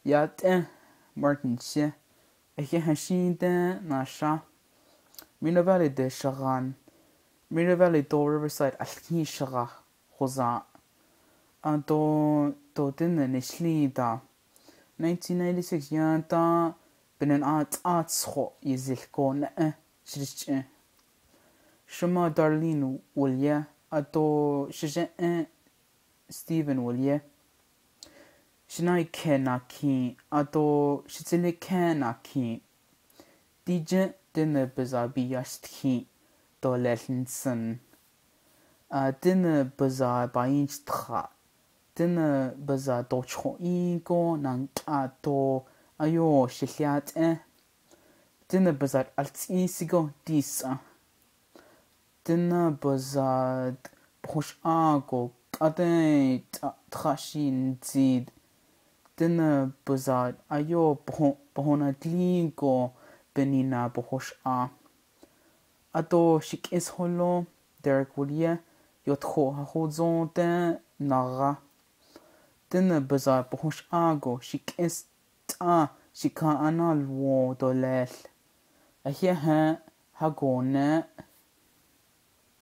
Yat Martin she Eke Hashida Nasha Mina Valley de Sharan Mina Valley do Riverside Alki Shara Hosa Anto Totin Nishlida 1996 Yanta Benen Art Scho Yizilko Na Shrish Shema Darlene Willia Ato Shijen Stephen Willia Shinai Kenaki Ato Shitile Kenaki DJ Dinner Bazabi Yashtki Do Leslinson Dinner Bazaar Bainch Tra Dinner Bazaar Docho Ego Nankato Ayo Shiliat Dinner Bazaar Altisigo Disa Dinner Bazaar Push Ago Kade Trashin Zid Dinner Bazaar Ayo Bohona Dligo Benina Bohosh Ato Shik is Holo Derek Willia Yotho Hozon de Nara Dinner Bazaar Bohosh Ago Shik is Ta Shika Anal Wo Dolel Ahia Hagone